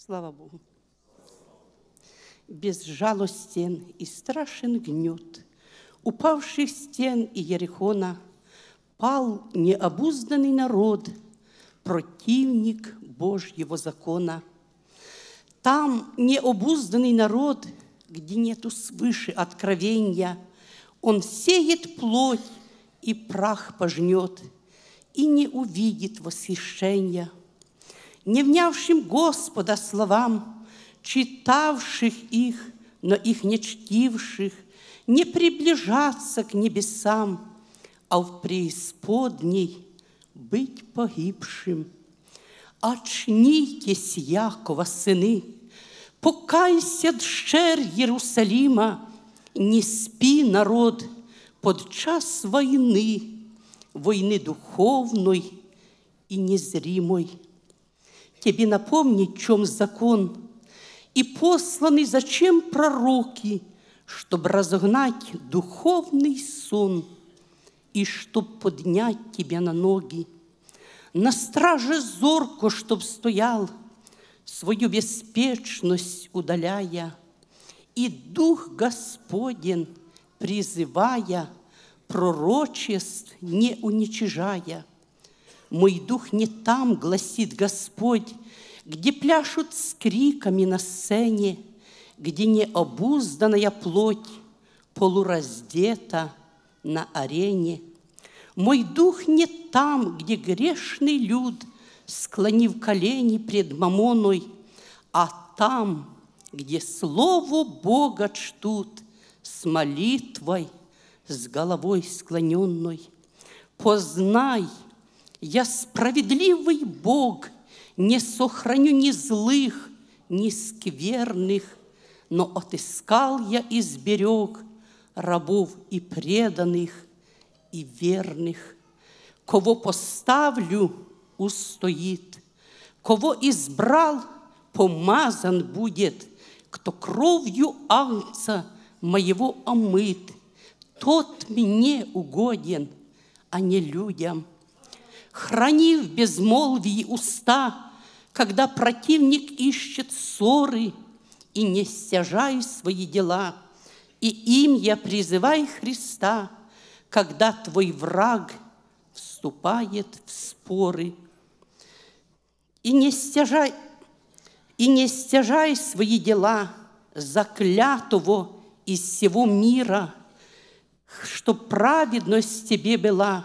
Слава Богу. Безжалостен и страшен гнет упавших стен и Ерихона, пал необузданный народ, противник Божьего закона. Там необузданный народ, где нету свыше откровения, он сеет плоть и прах пожнет, и не увидит восхищения. Не внявшим Господа словам, читавших их, но их не чтивших, не приближаться к небесам, а в преисподней быть погибшим. Очнитесь, Якова сыны, покайся дщер Єрусалима, не спи, народ, под час войны, войны духовной и незримой. Тебе напомнить, чем закон, и посланы зачем пророки, чтобы разогнать духовный сон и чтоб поднять тебя на ноги. На страже зорко, чтоб стоял, свою беспечность удаляя, и Дух Господень, призывая, пророчеств не уничижая. Мой дух не там, гласит Господь, где пляшут с криками на сцене, где необузданная плоть полураздета на арене. Мой дух не там, где грешный люд, склонив колени пред мамоной, а там, где слово Бога чтут с молитвой, с головой склоненной. Познай, я справедливый Бог, не сохраню ни злых, ни скверных, но отыскал я и сберег рабов и преданных, и верных. Кого поставлю, устоит, кого избрал, помазан будет, кто кровью агнца моего омыт, тот мне угоден, а не людям. Храни в безмолвии уста, когда противник ищет ссоры, и не стяжай свои дела, и им я призывай Христа, когда твой враг вступает в споры. И не стяжай свои дела заклятого из всего мира, чтоб праведность тебе была,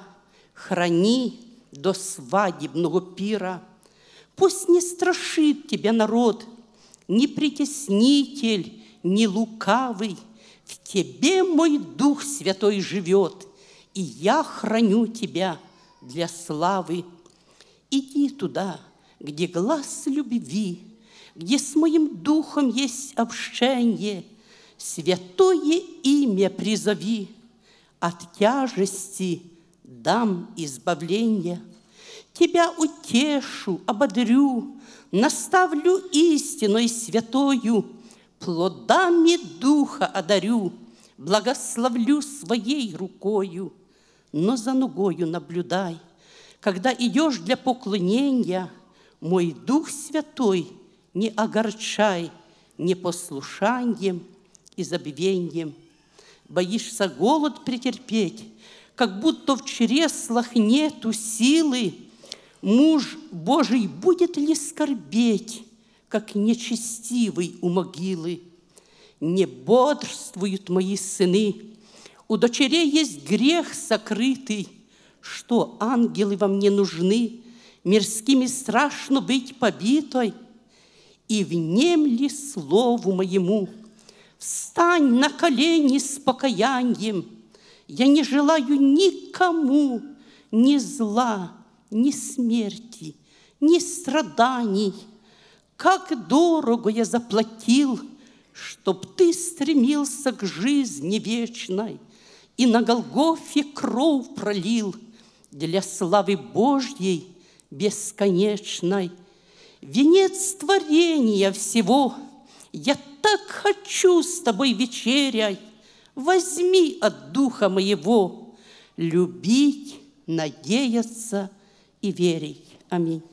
храни до свадебного пира. Пусть не страшит тебя народ, ни притеснитель, ни лукавый. В тебе мой Дух Святой живет, и я храню тебя для славы. Иди туда, где глаз любви, где с моим Духом есть общение, святое имя призови, от тяжести дам избавление. Тебя утешу, ободрю, наставлю истиной святою, плодами Духа одарю, благословлю своей рукою. Но за ногою наблюдай, когда идешь для поклонения, мой Дух Святой не огорчай непослушанием и забвением. Боишься голод претерпеть, как будто в чреслах нету силы. Муж Божий будет ли скорбеть, как нечестивый у могилы? Не бодрствуют мои сыны, у дочерей есть грех сокрытый. Что ангелы вам не нужны, мирскими страшно быть побитой? И внемли слову моему, встань на колени с покаянием. Я не желаю никому ни зла, ни смерти, ни страданий. Как дорого я заплатил, чтоб ты стремился к жизни вечной и на Голгофе кровь пролил для славы Божьей бесконечной. Венец творения всего, я так хочу с тобой вечерять. Возьми от Духа моего любить, надеяться и верить. Аминь.